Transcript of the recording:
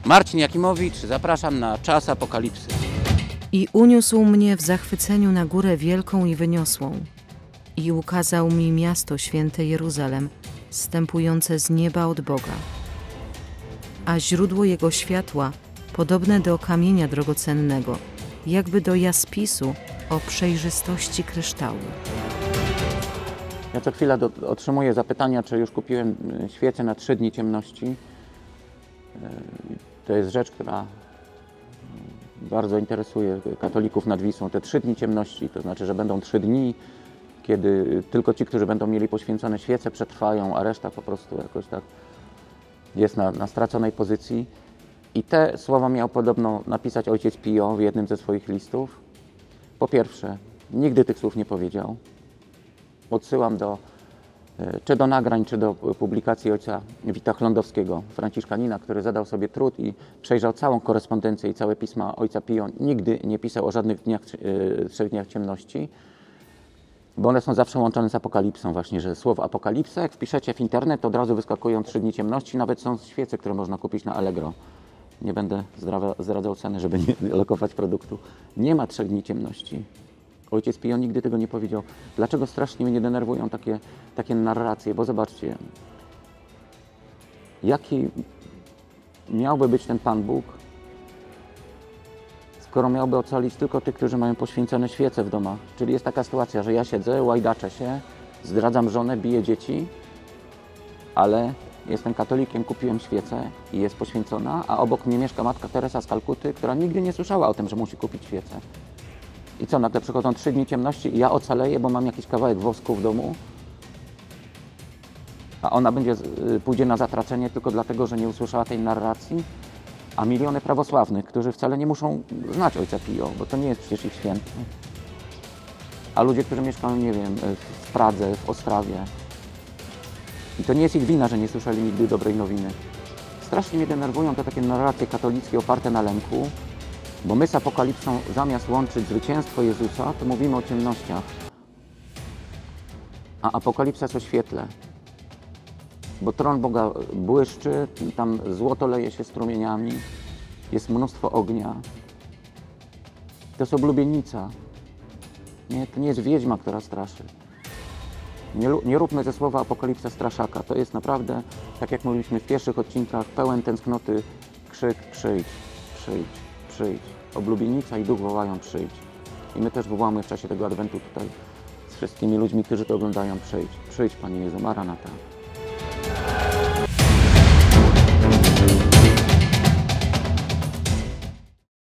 Marcin Jakimowicz, zapraszam na czas apokalipsy. I uniósł mnie w zachwyceniu na górę wielką i wyniosłą. I ukazał mi miasto święte Jeruzalem, zstępujące z nieba od Boga. A źródło jego światła, podobne do kamienia drogocennego, jakby do jaspisu o przejrzystości kryształu. Ja co chwilę otrzymuję zapytania, czy już kupiłem świecę na 3 dni ciemności. To jest rzecz, która bardzo interesuje katolików nad Wisłą. Te 3 dni ciemności, to znaczy, że będą 3 dni, kiedy tylko ci, którzy będą mieli poświęcone świece, przetrwają, a reszta po prostu jakoś tak jest na straconej pozycji. I te słowa miał podobno napisać ojciec Pio w jednym ze swoich listów. Po pierwsze, nigdy tych słów nie powiedział. Odsyłam czy do nagrań, czy do publikacji ojca Wita Chlądowskiego, franciszkanina, który zadał sobie trud i przejrzał całą korespondencję i całe pisma ojca Pio. Nigdy nie pisał o żadnych 3 dniach ciemności, bo one są zawsze łączone z apokalipsą właśnie, że słowo apokalipsa, jak wpiszecie w internet, to od razu wyskakują 3 dni ciemności, nawet są świece, które można kupić na Allegro. Nie będę zdradzał ceny, żeby nie lokować produktu. Nie ma 3 dni ciemności. Ojciec Pio nigdy tego nie powiedział. Dlaczego strasznie mnie denerwują takie narracje? Bo zobaczcie, jaki miałby być ten Pan Bóg, skoro miałby ocalić tylko tych, którzy mają poświęcone świece w domach. Czyli jest taka sytuacja, że ja siedzę, łajdaczę się, zdradzam żonę, biję dzieci, ale jestem katolikiem, kupiłem świecę i jest poświęcona, a obok mnie mieszka matka Teresa z Kalkuty, która nigdy nie słyszała o tym, że musi kupić świecę. I co, nagle przychodzą 3 dni ciemności i ja ocaleję, bo mam jakiś kawałek wosku w domu, a ona pójdzie na zatracenie tylko dlatego, że nie usłyszała tej narracji, a miliony prawosławnych, którzy wcale nie muszą znać ojca Pio, bo to nie jest przecież ich święty. A ludzie, którzy mieszkają, nie wiem, w Pradze, w Ostrawie, i to nie jest ich wina, że nie słyszeli nigdy dobrej nowiny. Strasznie mnie denerwują te takie narracje katolickie oparte na lęku, bo my z apokalipsą zamiast łączyć zwycięstwo Jezusa, to mówimy o ciemnościach. A apokalipsa jest o świetle. Bo tron Boga błyszczy, tam złoto leje się strumieniami, jest mnóstwo ognia. To jest oblubienica. Nie, to nie jest wiedźma, która straszy. Nie róbmy ze słowa apokalipsa straszaka. To jest naprawdę, tak jak mówiliśmy w pierwszych odcinkach, pełen tęsknoty krzyk: przyjdź, przyjdź, przyjdź. Oblubienica i duch wołają: przyjdź. I my też wołamy w czasie tego adwentu tutaj z wszystkimi ludźmi, którzy to oglądają: przyjdź, przyjdź Panie Jezu, Maranata.